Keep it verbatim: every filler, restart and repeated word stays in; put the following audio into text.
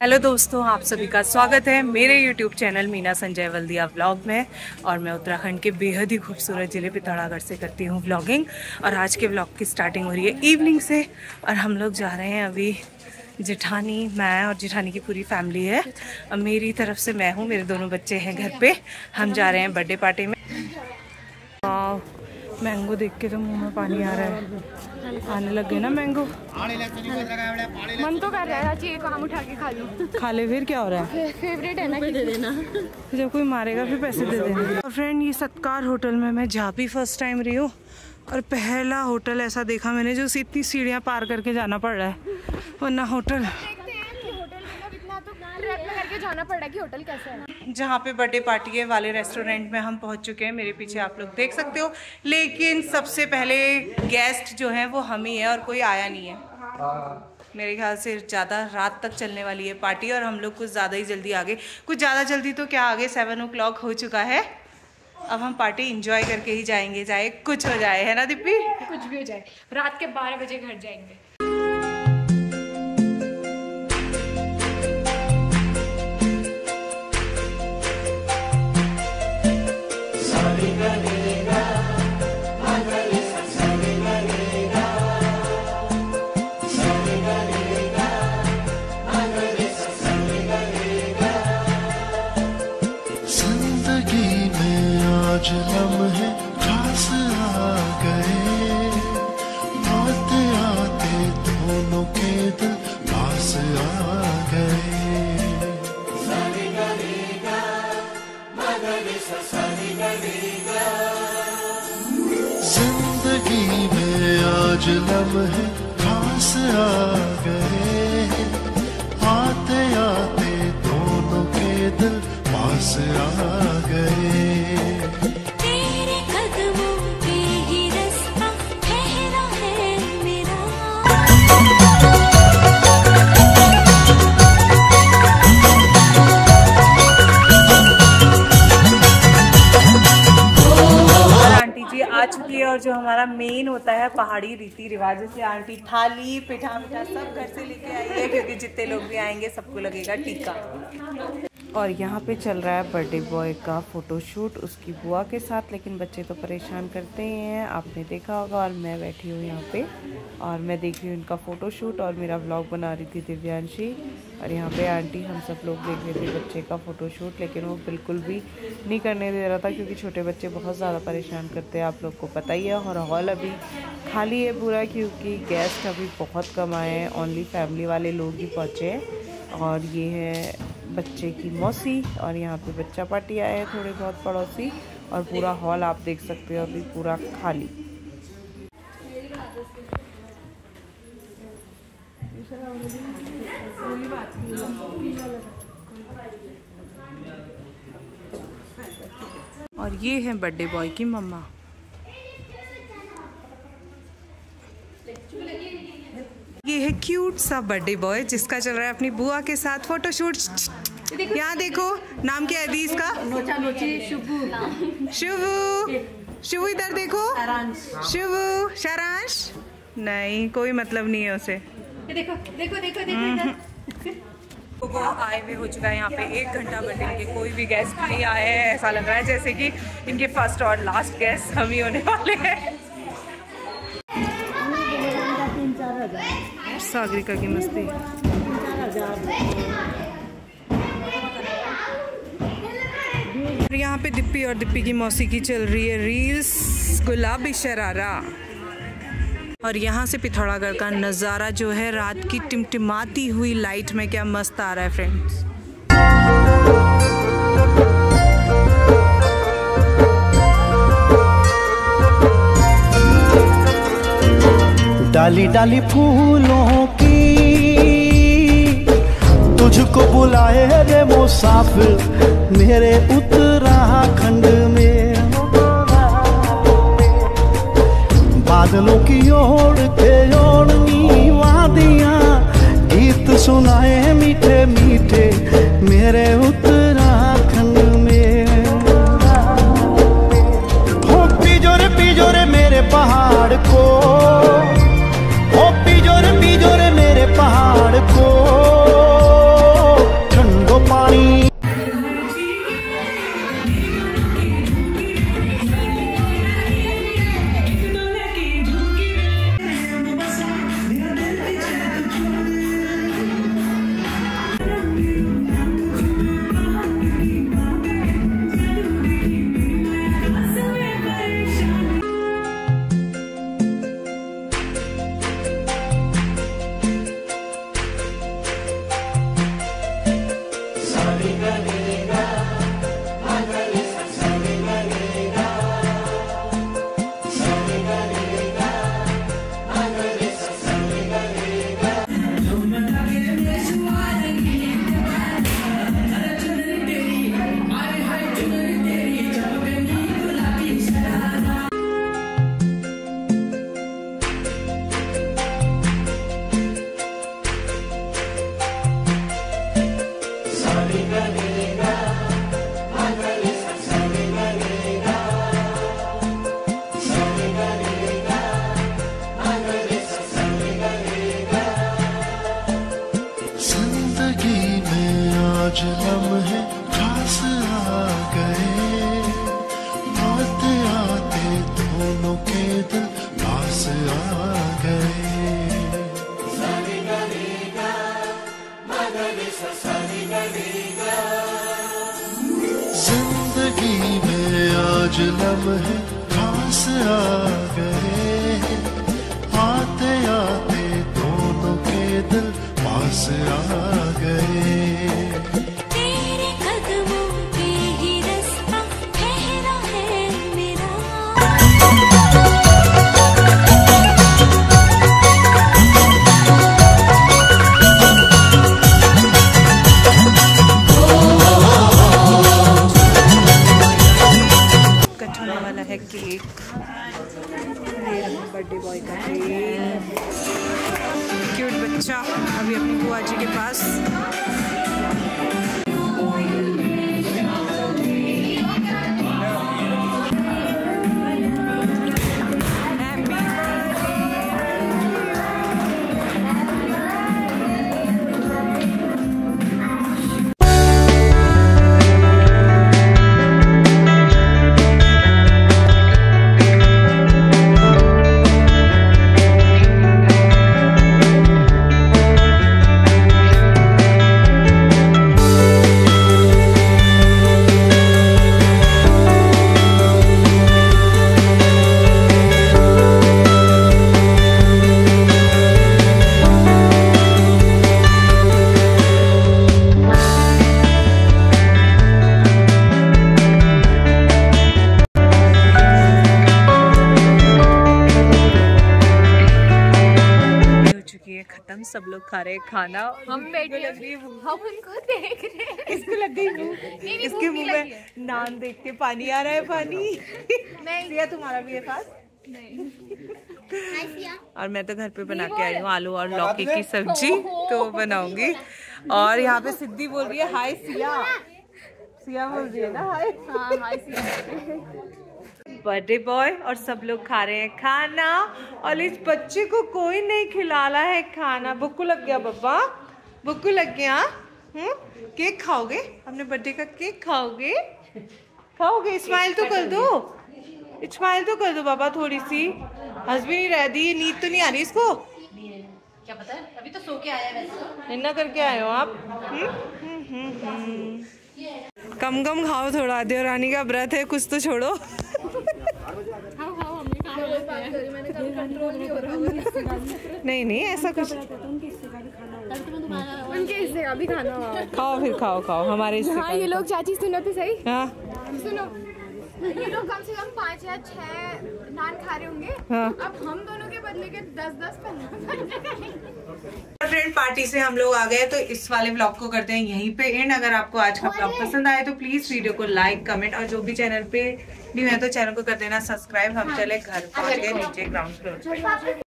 Hello दोस्तों, आप सभी का स्वागत है मेरे YouTube channel Meena Sanjay Valdiya vlog में। और मैं उत्तराखंड के बेहद ही खूबसूरत ज़िले पिथौरागढ़ से करती हूँ व्लॉगिंग। और आज के व्लॉग की स्टार्टिंग हो रही है इवनिंग से और हम लोग जा रहे हैं अभी जेठानी, मैं और जेठानी की पूरी फैमिली है। और मेरी तरफ से मैं हूँ, मेरे दोनों बच्चे हैं घर पे। हम जा रहे हैं बर्थडे पार्टी में। मैंगो देख के तो मुंह में पानी आ रहा है, आने लग गए ना मैंगो। मन तो कर रहा है एक आम उठा के खा लूं। खा ले, फिर क्या हो रहा है? फेवरेट है ना, दे देना। जब कोई मारेगा फिर पैसे दे देना। और फ्रेंड, ये सत्कार होटल में मैं जा भी फर्स्ट टाइम रही हूँ और पहला होटल ऐसा देखा मैंने जो इतनी सीढ़ियाँ पार करके जाना पड़ रहा है, वरना होटल करके जाना पड़ रहा है कि होटल कैसा है। जहाँ पे बर्थडे पार्टी है वाले रेस्टोरेंट में हम पहुँच चुके हैं। मेरे पीछे आप लोग देख सकते हो। लेकिन सबसे पहले गेस्ट जो हैं वो हम ही हैं और कोई आया नहीं है। मेरे ख्याल से ज़्यादा रात तक चलने वाली है पार्टी और हम लोग कुछ ज़्यादा ही जल्दी आ गए। कुछ ज़्यादा जल्दी तो क्या, आगे सेवन ओ क्लॉक हो चुका है। अब हम पार्टी इंजॉय करके ही जाएंगे, चाहे कुछ हो जाए, है ना दीप्ति? कुछ भी हो जाए, रात के बारह बजे घर जाएंगे। आज लम्हे खास आ गए, आते आते दोनों के दिल पास आ गए। जिंदगी में आज लम्हे खास आ गए, आते आते दोनों के दिल पास आ गए। आ चुकी है और जो हमारा मेन होता है पहाड़ी रीति रिवाजों से, आंटी थाली पिठा मिठा सब घर से लेके आई है, क्योंकि जितने लोग भी आएंगे सबको लगेगा टीका। और यहाँ पे चल रहा है बर्थडे बॉय का फोटोशूट उसकी बुआ के साथ। लेकिन बच्चे तो परेशान करते ही हैं, आपने देखा होगा। और मैं बैठी हूँ यहाँ पे और मैं देख रही हूँ इनका फ़ोटोशूट और मेरा व्लॉग बना रही थी दिव्यांशी। और यहाँ पे आंटी, हम सब लोग देख रहे थे बच्चे का फ़ोटोशूट, लेकिन वो बिल्कुल भी नहीं करने दे रहा था, क्योंकि छोटे बच्चे बहुत ज़्यादा परेशान करते हैं, आप लोग को पता ही है। और हॉल अभी खाली है पूरा, क्योंकि गेस्ट अभी बहुत कम आए हैं, ओनली फैमिली वाले लोग ही पहुँचे हैं। और ये है बच्चे की मौसी और यहाँ पे बच्चा पार्टी आए हैं थोड़े बहुत पड़ोसी। और पूरा हॉल आप देख सकते हो अभी पूरा खाली। और ये है बर्थडे बॉय की मम्मा। ये है क्यूट सा बर्थडे बॉय जिसका चल रहा है अपनी बुआ के साथ फोटोशूट। यहाँ देखो, नाम क्या है दी इसका? शुभू। शुभू इधर देखो, शुभू। सारांश नहीं, कोई मतलब नहीं है उसे। देखो देखो देखो देखो वो आए हुए हो चुका है यहाँ पे एक घंटा बर्थडे के, कोई भी गेस्ट नहीं आए हैं। ऐसा लग रहा है जैसे कि इनके फर्स्ट और लास्ट गेस्ट हम ही होने वाले हैं। सागरिका की मस्ती। यहाँ पे दिप्पी और दिप्पी की मौसी की चल रही है रील्स, गुलाबी शरारा। और यहाँ से पिथौरागढ़ का नज़ारा जो है रात की टिमटिमाती हुई लाइट में क्या मस्त आ रहा है फ्रेंड्स। डाली डाली फूलों की तुझको बुलाए रे मुसाफिर मेरे उत्तराखंड में। बादलों की ओर के ओढ़नी वादियाँ गीत सुनाए मीठे मीठे मेरे उत्तराखंड में। हो पिजोरे पिजोरे मेरे पहाड़ को, ओ पिजोरे पिजोरे मेरे पहाड़ को। गए। जिंदगी में आज लम्हे खास आ गए, आते आते दोनों के दिल पास आ गए। केक बर्थडे बॉय का केक, क्यूट बच्चा अभी अपनी बुआ जी के पास। खत्म, सब लोग खा रहे हैं खाना। हम बैठे हम उनको देख रहे हैं। इसको लग गई भूख, इसके मुंह में नान देख के पानी आ रहा है। पानी नहीं सिया, तुम्हारा भी है फास्ट? नहीं। और मैं तो घर पे बना के आई हूँ आलू और लौकी की सब्जी, तो बनाऊंगी। और यहाँ पे सिद्धि बोल रही है हाय सिया, सिया बोल रही है ना हाय। हाँ हाय सिया। बर्थडे बॉय और सब लोग खा रहे हैं खाना, और इस बच्चे को कोई नहीं खिला रहा है खाना। बुक्कू लग गया बब्बा, बुक्कू लग गया। हम्म, केक खाओगे? अपने बर्थडे का केक खाओगे? खाओगे? स्माइल तो कर दो, स्माइल तो कर दो बाबा थोड़ी सी। हंस भी नहीं रह दी, नींद तो नहीं आ रही इसको? क्या पता है, अभी तो सो के आया है। वैसे इन्ना करके आए हो आप? हम्म हम्म हम्म हम्म। कम कम खाओ थोड़ा, देवरानी का व्रत है, कुछ तो छोड़ो। नहीं नहीं ऐसा कुछ, उनके हिस्से का भी खाना होगा। खाओ फिर खाओ खाओ हमारे हिस्से का। हाँ ये लोग चाची सुनो तो सही। हाँ सुनो, ये लोग कम से कम पाँच या छह नान खा रहे होंगे। हाँ। अब हम दोनों के बदले के दस दस पंद्रह फ्रेंड पार्टी से हम लोग आ गए, तो इस वाले व्लॉग को करते हैं यहीं पे एंड। अगर आपको आज का व्लॉग पसंद आए तो प्लीज वीडियो को लाइक कमेंट, और जो भी चैनल पे न्यू है तो चैनल को कर देना सब्सक्राइब। हम चले घर पहुंच गए नीचे ग्राउंड फ्लोर।